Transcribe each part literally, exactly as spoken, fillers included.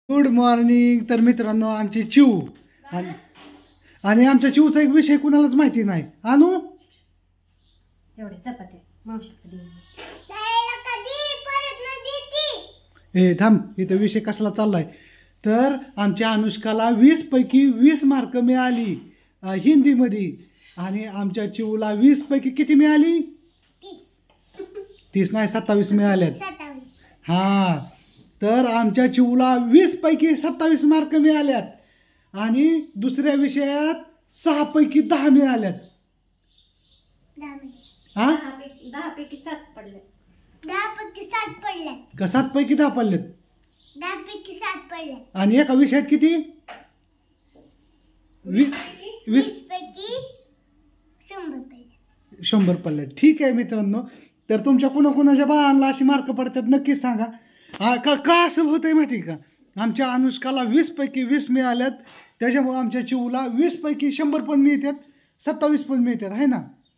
Good morning. तर मित्रांनो आमची चिऊ आणि आणि आमच्या चिऊचा एक विषय कुणालाच माहिती नाही. आणू एवढे चपात्या मावशी हे थांब, इथं विषय कसला चाललाय. तर आमच्या अनुष्काला वीस पैकी वीस मार्क मिळाली अ, हिंदीमध्ये आणि आमच्या चिऊला वीस पैकी किती मिळाली? तीस नाही सत्तावीस मिळाल्यात. हा, तर आमच्या चिऊला वीस पैकी सत्तावीस मार्क मिळाल्यात आणि दुसऱ्या विषयात सहा पैकी दहा मिळाल्यात. हा, दहा पैकी सात पडले. दहा पैकी सात पडले. का सात पैकी दहा पडलेत? दहा पैकी सात पडले. आणि एका विषयात किती? वीस वीस पैकी शंभर पडले. शंभर पडलेत. ठीक आहे मित्रांनो, तर तुमच्या कुणाकुणाच्या बाळांना अशी मार्क पडतात नक्कीच सांगा. हा, का का असं होतंय माहिती का? आमच्या अनुष्काला वीस पैकी वीस मिळाल्यात, त्याच्यामुळे आमच्या चिऊला वीस पैकी शंभर पण मिळतात, सत्तावीस पण मिळतात, आहे ना?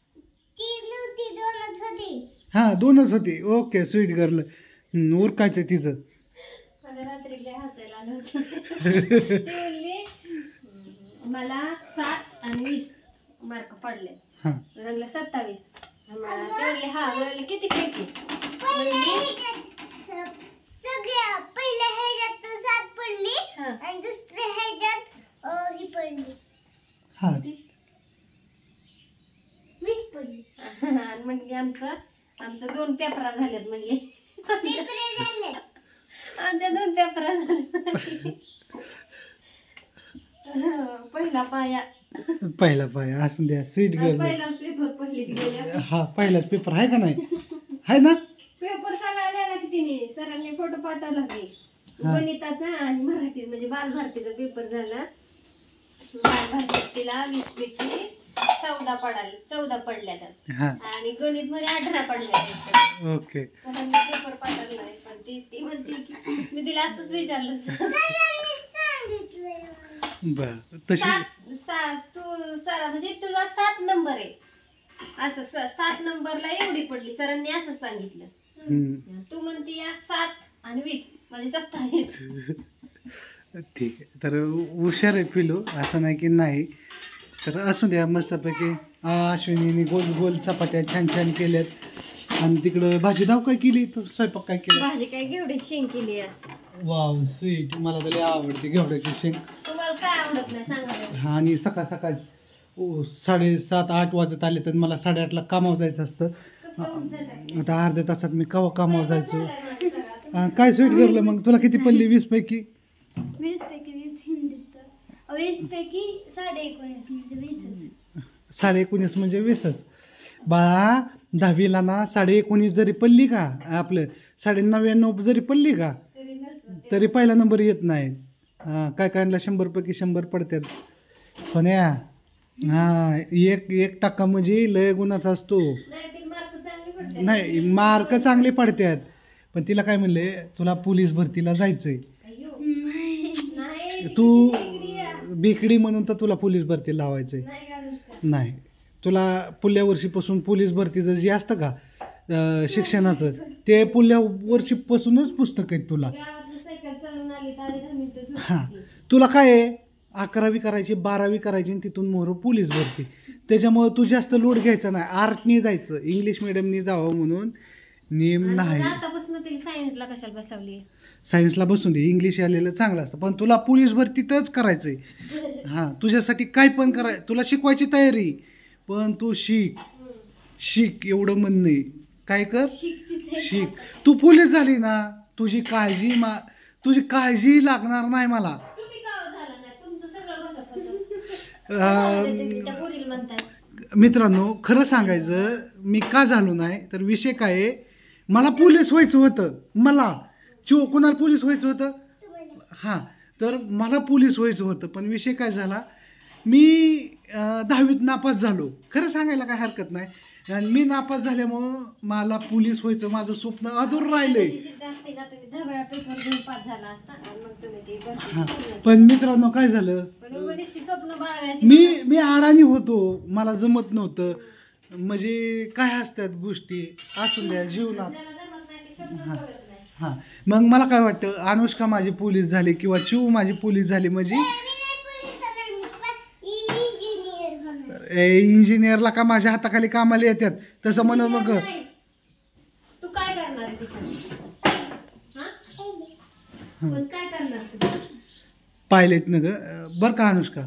हा, दोनच होती. Okay, sweet girl. उरकायचं तिचं. मला रात्री लय हसायला आलं होतं. ती बोलली मला सात आणि वीस मार्क पडले. हा, म्हणलं सत्तावीस. मला ते बोलले हा म्हणलं किती पैकी? सगळ्या पहिल्या ह्याच्यात सात पडली हा. आणि दुसऱ्या ह्याच्यात अं, ही पडली हा, वीस पडली. आणि म्हणजे आमचं आमचं दोन पेपरा झालेत म्हणजे पेपर झाले. आमच्या दोन पेपरा झाले. पहिला पाया पहिला पाय असू द्या. Sweet girl. पहिला पेपर पहिलीत गेल्या. हा, पहिलाच पेपर आहे का नाही? आहे ना? पेपर सगळा लिहिला की तिने सरांनी फोटो पाठवला की हा. गणिताचा आणि मराठी म्हणजे बालभारतीचा पेपर झाला. बालभारतीत तिला वीस पैकी चौदा पडाले चौदा पडल्या त्यात हा, आणि गणित मध्ये अठरा पडल्या. ओके. सरांनी पेपर पाठवला पण ती ती म्हणते की मी तिला असंच विचारलं बर, तशी सात सात तू सरा म्हणजे तुझा सात नंबर आहे असं स- सात नंबरला एवढी पडली सरांनी असं सांगितलं. हम्म, तू म्हणती या सात आणि वीस म्हणजे सत्तावीस. ठीक आहे. तर हुशार आहे पिलू, असं नाही की नाही. तर असू द्या. मस्तपैकी अश्विनीने गोल गोल चपात्या छान छान केल्यात आणि तिकडं भाजी धाव काय केली, तर स्वयंपाक काय केला? भाजी काय घेवडी शेंग केली आहे. Wow, sweet. मला तर लय आवडते घेवड्याची शेंग. तुम्हाला काय आवडत नाही सांगा बरं. हा, आणि सकाळ सकाळ ओ साडेसात आठ वाजत आले तर मला साडेआठला कामावर जायचं असतं. आता अर्ध्या तासात मी कवा कामावर जायचो. हा, काय स्वीट करलं मग? तुला किती पडली वीस पैकी? वीस पैकी वीस हिंदीत, वीस पैकी साडे एकोणीस म्हणजे वीसच. साडे एकोणीस म्हणजे वीसच. बाळा, दहावीला ना साडे एकोणीस जरी पडली का, आपलं साडे नव्याण्णव जरी पडली का, तरी पहिला नंबर येत नाही. हां, काय कायला शंभर पैकी शंभर पडतात. पण या हां, एक एक टक्का म्हणजे लय गुणाचा असतो. नाही, मार्क चांगले पडतात. पण तिला काय म्हणले, तुला पोलीस भरतीला जायचंय. तू बेकडी म्हणून तर तुला पोलीस भरती लावायचंय. नाही, तुला पुढल्या वर्षीपासून पोलीस भरतीचं जे असतं का अं, शिक्षणाचं, ते पुढल्या वर्षीपासूनच पुस्तक आहेत तुला. हां, तुला काय आहे, अकरावी करायची, बारावी करायची आणि तिथून मोर पोलीस भरती. त्याच्यामुळे तू जास्त लोड घ्यायचा नाही. आर्टनी जायचं, इंग्लिश मिडियमनी जावं म्हणून नेम नाही. सायन्सला कशाला बसवली? सायन्सला बसून दे, इंग्लिश आलेलं चांगलं असतं. पण तुला पोलीस भरतीतच करायचंय. हां, तुझ्यासाठी काय पण कराय, तुला शिकवायची तयारी, पण तू शिक शिक एवढं म्हणणं आहे. काय कर, शिक. तू पोलीस झाली ना, तुझी काळजी मा तुझी काळजी लागणार नाही मला. मित्रांनो, खरं सांगायचं, मी का झालो नाही तर विषय काय आहे, मला पोलीस व्हायचं होतं. मला चो कोणाला पोलीस व्हायचं होतं? हां, तर मला पोलीस व्हायचं होतं. पण विषय काय झाला, मी दहावीत नापास झालो. खरं सांगायला काय हरकत नाही. आणि मी नापास झाल्यामुळं मला पोलीस व्हायचं माझं स्वप्न अधूर राहिलंय. हां, पण मित्रांनो काय झालं, मी मी अडाणी होतो, मला जमत नव्हतं. म्हणजे काय असतात गोष्टी, असून द्या जीवनात. हां हां मग मला काय वाटतं अनुष्का माझी पोलीस झाली किंवा चिऊ माझी पोलीस झाली म्हणजे इंजिनियरला का माझ्या हाताखाली कामाला येतात तसं म्हणू नको. नाही. तू काय करणार आहे ते सांग. हा? पण काय करणार तू? पायलट न ग बरं का अनुष्का.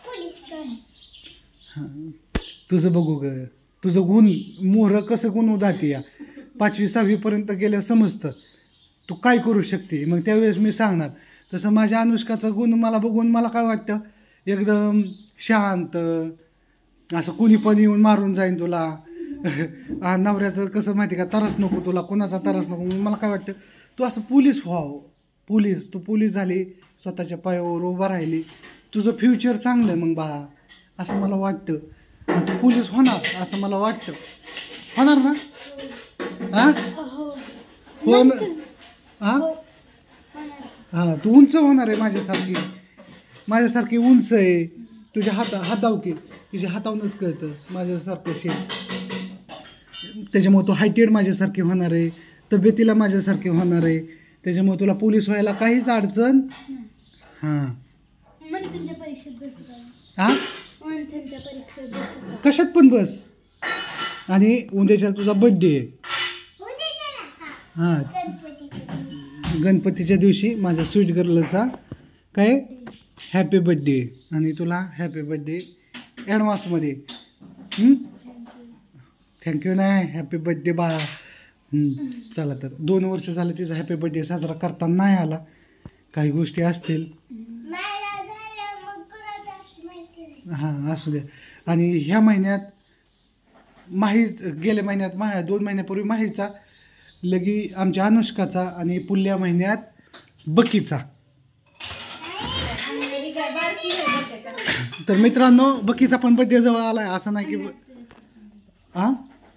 हां तुझं बघू ग तुझं गुण मोहर कसं गुण जाते या पाचवी सहावीपर्यंत गेल्या समजतं तू काय करू शकते मग त्यावेळेस मी सांगणार. तसं माझ्या अनुष्काचा गुण मला बघून मला काय वाटतं एकदम शांत असं कुणी पण येऊन मारून जाईन तुला नवऱ्याचं कसं माहिती का तरस नको तुला कोणाचा तरस नको म्हणून मला काय वाटतं तू असं पोलीस व्हावं. पोलीस तू पोलीस झाली स्वतःच्या पायावर उभा राहिली तुझं फ्युचर चांगलं मग बाळा असं मला वाटतं. आणि तू पोलीस होणार असं मला वाटतं. होणार ना हां हो ना हां हां तू उंच होणार आहे माझ्यासारखी माझ्यासारखी उंच आहे. तुझ्या हाता हाताव की तुझ्या हातावूनच कळतं माझ्यासारखं शेत त्याच्यामुळे तू हायटेड माझ्यासारखे होणार आहे तब्येतीला माझ्यासारखे होणार आहे त्याच्यामुळे तुला पोलीस व्हायला काहीच अडचण हां हां कशात पण बस. आणि उद्याच्या तुझा बड्डे आहे हां गणपतीच्या दिवशी माझ्या स्वीट गर्लचा काय हॅपी बड्डे आणि तुला हॅपी बड्डे ॲडव्हान्समध्ये. थँक्यू नाही हॅपी बड्डे बाळा. चला तर दोन वर्ष झालं तिचा हॅपी बड्डे साजरा करता नाही आला काही गोष्टी असतील हां असू द्या. आणि ह्या महिन्यात माही गेल्या महिन्यात माह्या दोन महिन्यापूर्वी माहीचा लगी आमच्या अनुष्काचा आणि पुढल्या महिन्यात बकीचा. तर मित्रांनो बकीचा पण बड्डे जवळ आलाय असं नाही की हां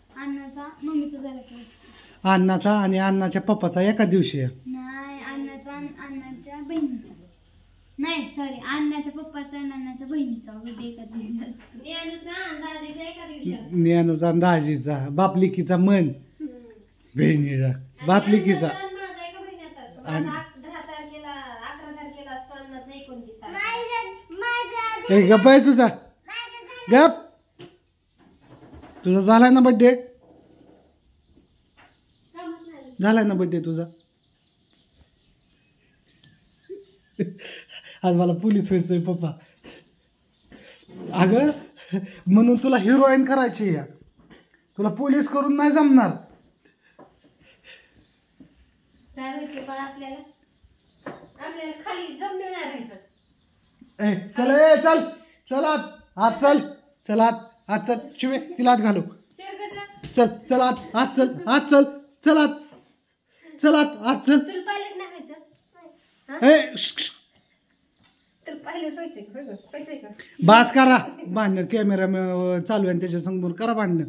अण्णाचा आणि अण्णाच्या पप्पाचा एका दिवशी आहे. नाही अण्णाचा अण्णाच्या बहिणीचा नाही सॉरी अण्णाच्या पप्पाचा आणि अण्णाच्या बहिणीचा बर्थडे एका दिवशी ज्ञानूचा दाजीचा बापलिकीचा मन बहिणीचा बापलिकीचा ए गप आहे तुझा गप तुझा झालाय ना बड्डे झालाय ना बड्डे तुझा. आज मला पोलीस व्हायचंय पप्पा अगं म्हणून तुला हिरोईन करायची या तुला पोलीस करून नाही जमणार. ए चल ए चल चल आत आत चल चल आत आत चल शिवे तिला आत घालू चल चल आत आत चल आत चल चल आत चल आत आत चल ए बास करा बांधणं कॅमेरा चालू आहे त्याच्या समोर करा बांधणं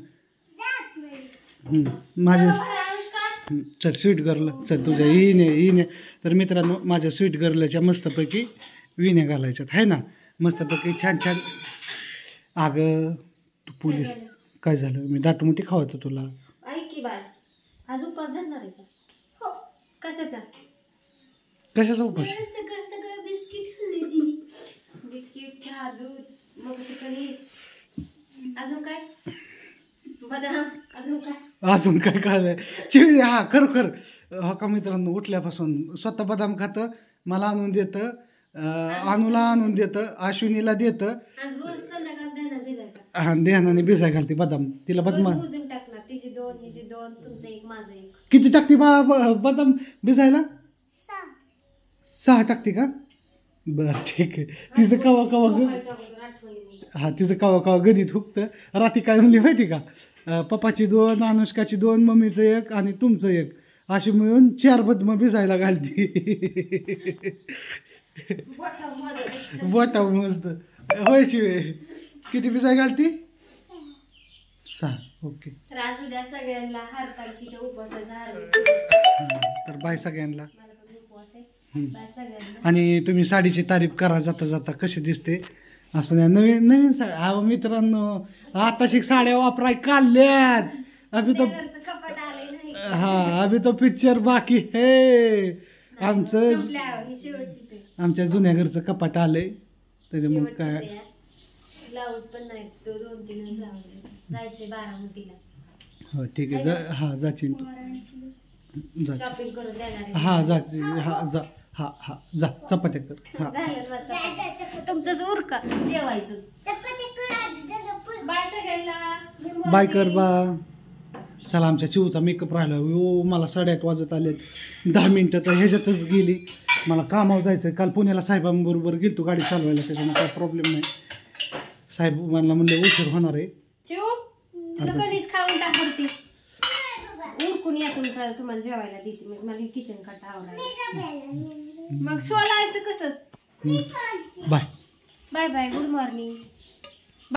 माझ्या चल स्वीट गर्ल चल तुझ्या हिने हिने. तर मित्रांनो माझ्या स्वीट गर्लच्या मस्तपैकी विण्या घालायच्यात आहे ना मस्तपैकी छान छान. अगं तू पोलीस काय झालं मी दाटमुटी खावायचं तुला. ऐक की बाळ आज उपास धरणार आहे का कशाचा कशाचा उपास सगळं सगळं बिस्किट खाल्ले तिने बिस्किट चहा दूध मग कणीस अजून काय बदाम अजून काय अजून काय खाल्लंय चिवडे हा खरोखर हो का मित्रांनो उठल्यापासून स्वतः बदाम खातं मला आणून देतं अनुला आणून देतं अश्विनीला देतं आणि रोज संध्याकाळ ध्यानात भिजायचा हा ध्यानाने भिजाय घालते बदाम तिला बदमा मोजून टाकणार तिची दोन हिची दोन तुमचं एक माझं एक किती टाकते बा ब- बदाम भिजायला सहा टाकते का बरं ठीक आहे. तिचं कवा कवा ग हा तिचं कवा कवा गणित हुकतं रात्री काय म्हणली माहिती का अं, पप्पाची दोन अनुष्काची दोन मम्मीचं एक आणि तुमचं एक अशी मिळून चार बदम भिजायला घालती बोटा मस्त होय शिवे किती भिजाय घालती सहा ओके. तर आज उद्या सगळ्यांना हरतालिकेच्या उपवासाचा हार्दिक तर बाय सगळ्यांना. मला पण उपवास आहे बाय सगळ्यांना. आणि तुम्ही साडीची तारीफ करा जाता जाता कशी दिसते असं नाही नवीन नवीन साड्या अहो मित्रांनो आता शिक साड्या वापराय काढल्यात अभि तर घरचं कपाट आलंय नाही हा अभि तो पिक्चर बाकी हे आमचं संपल्या, ही शेवटचीच आहे. आमच्या जुन्या घरचं कपाट आलंय त्याच्यामुळे काय ब्लाऊज पण नाही तो दोन तीन लावले जायचंय बारामतीला हो ठीक आहे जा हा जा चिंटू जा शॉपिंग करून देणार आहे. हा जा हा जा हा हा जा चपात्या कर हा झालं माझं. तुमचंच उरका जेवायचं. बाय सगळ्यांना. बाय कर बा चला आमच्या चिवचा मेकअप राहिला ओ मला साडेआठ वाजत आले दहा मिनटं तर ह्याच्यातच गेली मला कामावर जायचं आहे काल पुण्याला साहेबांबरोबर गेलतो गाडी चालवायला त्याच्यामुळे काय प्रॉब्लेम नाही साहेब मला म्हणले उशीर होणार आहे चिव तुला कधीच खाऊन टाकते उरकून या तुमचा तुम्हाला जेवायला देते मग मला किचन कट आवडायला मग शो लावायचं कसं bye bye bye good morning.